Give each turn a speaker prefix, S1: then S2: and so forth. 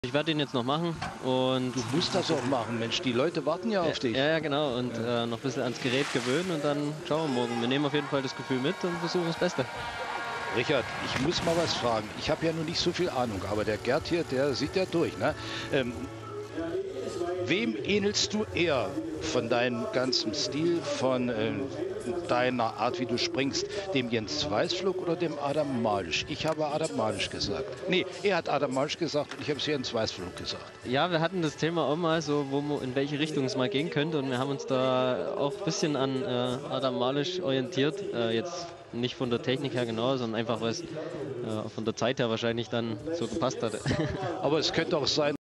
S1: Ich werde ihn jetzt noch machen und...
S2: Du musst das auch machen, Mensch, die Leute warten ja auf dich.
S1: Ja, genau, und noch ein bisschen ans Gerät gewöhnen und dann schauen wir morgen. Wir nehmen auf jeden Fall das Gefühl mit und versuchen das Beste.
S2: Richard, ich muss mal was fragen. Ich habe ja noch nicht so viel Ahnung, aber der Gerd hier, der sieht ja durch. Ne? Wem ähnelst du eher von deinem ganzen Stil, von deiner Art, wie du springst, dem Jens Weißflug oder dem Adam Malysz? Ich habe Adam Malysz gesagt. Nee, er hat Adam Malysz gesagt und ich habe es Jens Weißflug gesagt.
S1: Ja, wir hatten das Thema auch mal so, in welche Richtung es mal gehen könnte, und wir haben uns da auch ein bisschen an Adam Malysz orientiert. Jetzt nicht von der Technik her genau, sondern einfach, weil es von der Zeit her wahrscheinlich dann so gepasst hat.
S2: Aber es könnte auch sein,